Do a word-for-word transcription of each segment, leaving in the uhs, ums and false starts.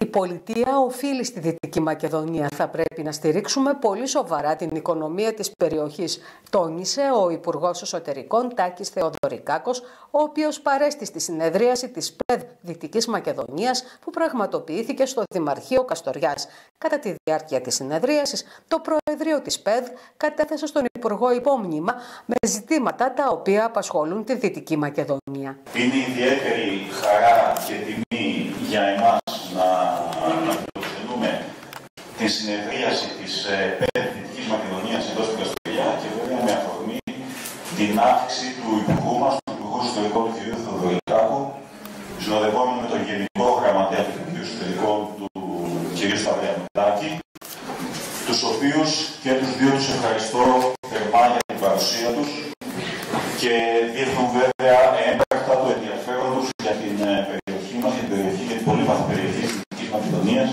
πολιτεία οφείλει στη Δυτική Μακεδονία. Θα πρέπει να στηρίξουμε πολύ σοβαρά την οικονομία της περιοχής, τόνισε ο Υπουργός Εσωτερικών Τάκης Θεοδωρικάκος, ο οποίος παρέστη στη συνεδρίαση της ΠΕΔ Δυτικής Μακεδονίας που πραγματοποιήθηκε στο Δημαρχείο Καστοριάς. Κατά τη διάρκεια της συνεδρίασης, το Προεδρείο της ΠΕΔ κατέθεσε στον Υπουργό υπόμνημα με ζητήματα τα οποία απασχολούν τη Δυτική Μακεδονία. Είναι ιδιαίτερη χαρά και τιμή για εμάς να, να φιλοξενούμε τη συνεδρίαση της ΠΕΔ Δυτικής Μακεδονίας εδώ στην Καστοριά και βέβαια με αφορμή την αύξηση του Υπουργού μας, του Υπουργού Εσωτερικών του κ. Θεοδωρικάκου, συνοδευόμενο με τον Γενικό Γραμματέα του Υπουργείου Εσωτερικών του κ. Σταυριανουδάκη, τους οποίους και τους δύο τους ευχαριστώ θερμά για την παρουσία τους και δείχνουν βέβαια έμπρακτα το ενδιαφέρον τους για την περιοχή μας, για την περιοχή και την πολύμαθη περιοχή της Δυτικής Μακεδονίας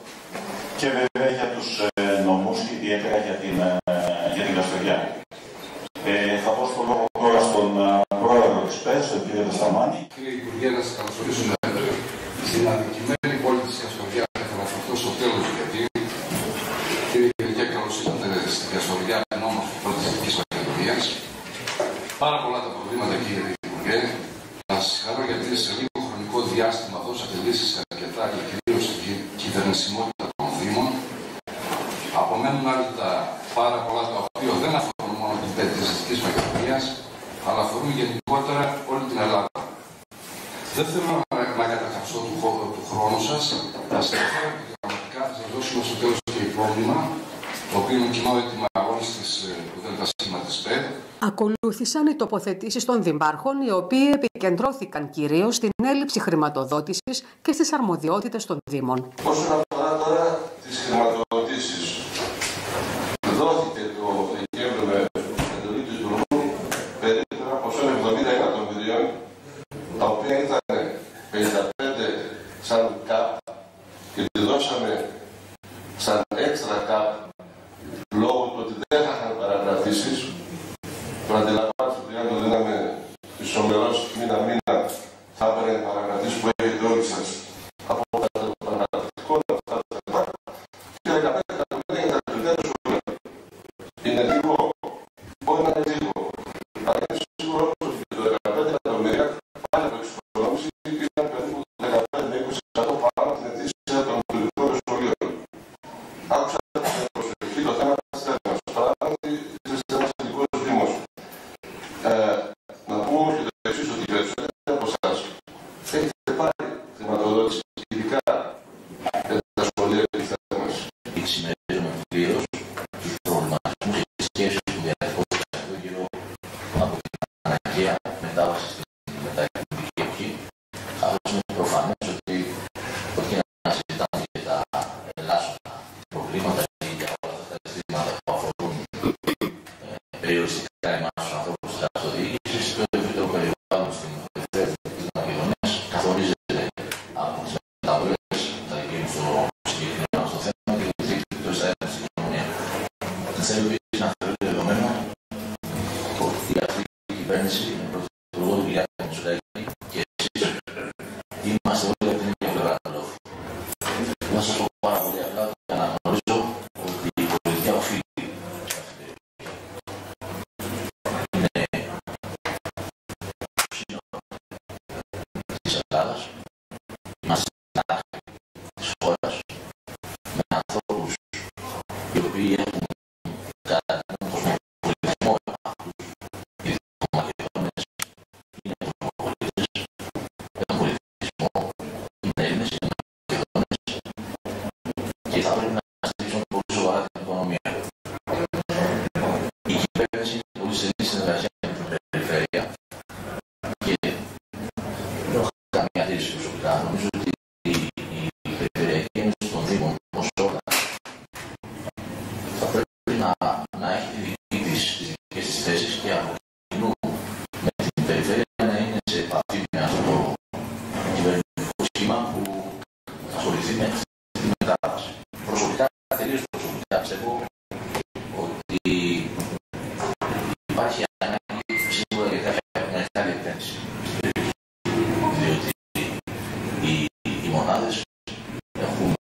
και βέβαια για τους νομούς και ιδιαίτερα για την, για την Καστοριά. Ε, θα δώσω το λόγο τώρα στον πρόεδρο της ΠΕΔ, τον κ. Δασταμάνη. Κύριε Υπουργέ, να σας καλωσορίσουμε στην αδικημένη πόλη της Καστοριάς. Θα αναφερθώ στο τέλος γιατί. Κύριε Υπουργέ, καλώς ήρθατε στην Καστοριά, εν ονόματι της πρώτης Δυτικής Μακεδονίας. Πάρα πολλά τα προβλήματα, κύριε Υπουργέ. Να σας συγχαρώ γιατί σε λίγο χρονικό διάστημα δώσατε λύσεις σε αρκετά και κυρίως στην κυβερνησιμότητα των Δήμων. Απομένουν άλλα πάρα πολλά τα οποία δεν αφορούν μόνο την ΠΕΔ της Δυτικής Μακεδονίας, αλλά αφορούν γενικότερα όλη την Ελλάδα. Δεν θέλω να, να κατακαψώ του, του χρόνου σας. Θα στραφώ και πραγματικά θα σας δώσουμε στο τέλος και υπόμνημα, το οποίο είναι κοινό έτοιμα όλης της ΔΣ της ΠΕΔ. Ακολούθησαν οι τοποθετήσεις των δημάρχων, οι οποίοι επικεντρώθηκαν κυρίως στην έλλειψη χρηματοδότησης και στις αρμοδιότητες των Δήμων. Όσον αφορά τώρα τις χρηματοδοτήσεις, δόθηκε το Δεκέμβριο με εντολή του Υπουργού περίπου ένα ποσό εβδομήντα εκατομμυρίων, τα οποία ήταν πενήντα πέντε σαν ΚΑΠ και τη δώσαμε σαν έξτρα ΚΑΠ λόγω του ότι δεν θα είχαν παρακρατήσεις. Το αντιλαμβάνεστε ότι αν το δίναμε ισομερώς μήνα-μήνα θα έπαιρνε παρακρατήσεις που έχετε όλοι σας από το παρακρατικό αυτά τα θέματα και δεκαπέντε εκατομμύρια για τα λειτουργία του σχολείου. Είναι λίγο, μπορεί να είναι λίγο, αλλά είναι σίγουρο ότι το δεκαπέντε εκατομμύρια πάλι από εξοικονόμηση ήταν περίπου δεκαπέντε με είκοσι τοις εκατό πάνω από την ετήσια των λειτουργικών των σχολείων. Άκουσα την προσοχή το θέμα της έρευνας. Παράδειγμα, είστε ένας ειδικός δήμος. Να πούμε όμως και το εξής, ότι οι περισσότεροι από εσάς έχετε πάρει χρηματοδότηση ειδικά για τα σχολεία και τις θέμες. Συμμερίζομαι πλήρως τους προβληματισμούς και τις σχέσεις που διαδικόντουσαν εδώ γύρω από την αναγκαία μετάβαση στην μεταεκπαιδευτική εποχή. Καθώς είναι προφανές ότι όχι να συζητάμε για τα ελάσσονα προβλήματα ή για όλα αυτά τα ζητήματα που αφορούν περιοριστικά εμάς τους ανθρώπους της αυτοδιοίκησης, το ευρύτερο περιβάλλον στην περιφέρεια της Μακεδονίας καθορίζεται από τις μεταβολές που θα γίνουν στο συγκεκριμένο στο θέμα και το δίκτυο της αέρας στην κοινωνία. Θέλω επίσης να θεωρείται δεδομένο ότι αυτή η κυβέρνηση με πρωθυπουργό του Γιάννη Μητσοτάκη και εσείς είμαστε όλοι από την ίδια πλευρά του λόγου. Να σας πω πάρα πολύ απλά για να γνωρίζω ότι η πολιτεία οφείλει της Ελλάδας, είμαστε της χώρας με ανθρώπους οι οποίοι έχουν κατά τον κοσμοπολιτισμό τους, οι Μακεδόνες είναι κοσμοπολίτες, έχουν πολιτισμό, είναι Έλληνες, είναι Μακεδόνες και θα πρέπει να στηρίξουν πολύ σοβαρά την οικονομία. Η κυβέρνηση είναι πολύ στενή συνεργασία με την περιφέρεια και δεν έχω καμία αντίρρηση προσωπικά. Νομίζω ότι η Περιφερειακή Ένωση των Δήμων ως όργανο θα πρέπει να, να έχει τη δική της, τις δικές της θέσεις και από κοινού με την περιφέρεια να είναι σε επαφή με αυτό το κυβερνητικό σχήμα που θα ασχοληθεί με αυτή τη μετάβαση. Προσωπικά, τελείως προσωπικά πιστεύω ότι υπάρχει ανάγκη σίγουρα για κάποια μεγάλη επένδυση. Διότι οι, οι μονάδες έχουν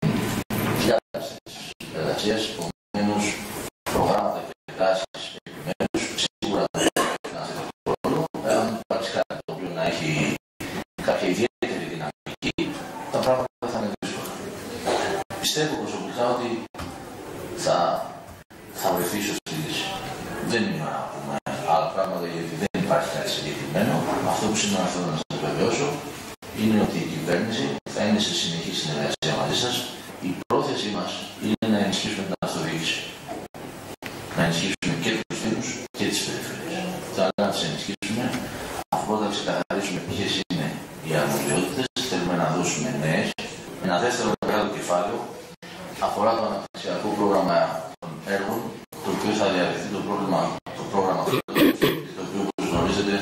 χιλιάδες εργασίες, επομένως προγράμματα και τάσεις επιμένους σίγουρα δεν πρέπει να σε αυτό το ρόλο. Αν υπάρξει κάτι το οποίο να έχει κάποια ιδιαίτερη δυναμική, τα πράγματα θα είναι δύσκολα. Πιστεύω προσωπικά ότι θα, θα βρεθεί σωστή λύση. Δεν είναι ώρα να πούμε άλλα πράγματα γιατί δεν υπάρχει κάτι συγκεκριμένο. Αυτό που σήμερα θέλω να σας βεβαιώσω είναι ότι η κυβέρνηση θα είναι σε συνεχή συνεργασία μαζί σας. Η πρόθεσή μας είναι να ενισχύσουμε την αυτοδιοίκηση. Να ενισχύσουμε και τους Δήμους και τις περιφέρειες. Θα να τις ενισχύσουμε αφού πρώτα ξεκαθαρίσουμε ποιες είναι οι αρμοδιότητες. Θέλουμε να δώσουμε νέες. Ένα δεύτερο μεγάλο κεφάλαιο αφορά το αναπτυξιακό πρόγραμμα των έργων, το οποίο θα διαρρευθεί το, πρόβλημα, το πρόγραμμα το οποίο, όπως γνωρίζετε,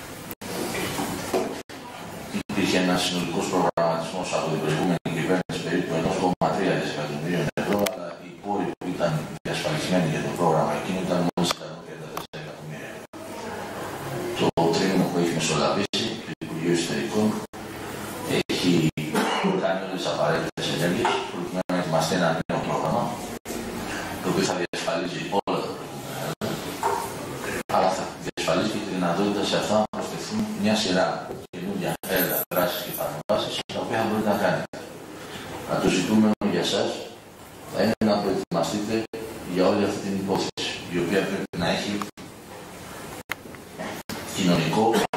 υπήρχε ένας συνολικός προγραμματισμός από την προηγούμενη κυβέρνηση περίπου ένα κόμμα τρία δισεκατομμυρίων ευρώ, αλλά οι πόροι που ήταν διασφαλισμένοι για το πρόγραμμα εκείνο ήταν μόλις εκατόν τριάντα τέσσερα εκατομμύρια. Το τρίμηνο που έχει μεσολαβήσει, το Υπουργείο Εσωτερικών, έχει κάνει όλες τις απαραίτητες ενέργειες προκειμένου να ετοιμαστεί ένα νέο πρόγραμμα, το οποίο θα διασφαλίζει όλα τα προηγούμενα, αλλά θα διασφαλίζει και τη δυνατότητα σε αυτά να προσθεθούν μια σειρά καινούργια έργα, δράσεις και παρεμβάσεις, τα οποία θα μπορείτε να κάνετε. Να το ζητούμενο για εσάς θα είναι να προετοιμαστείτε για όλη αυτή την υπόθεση, η οποία πρέπει να έχει κοινωνικό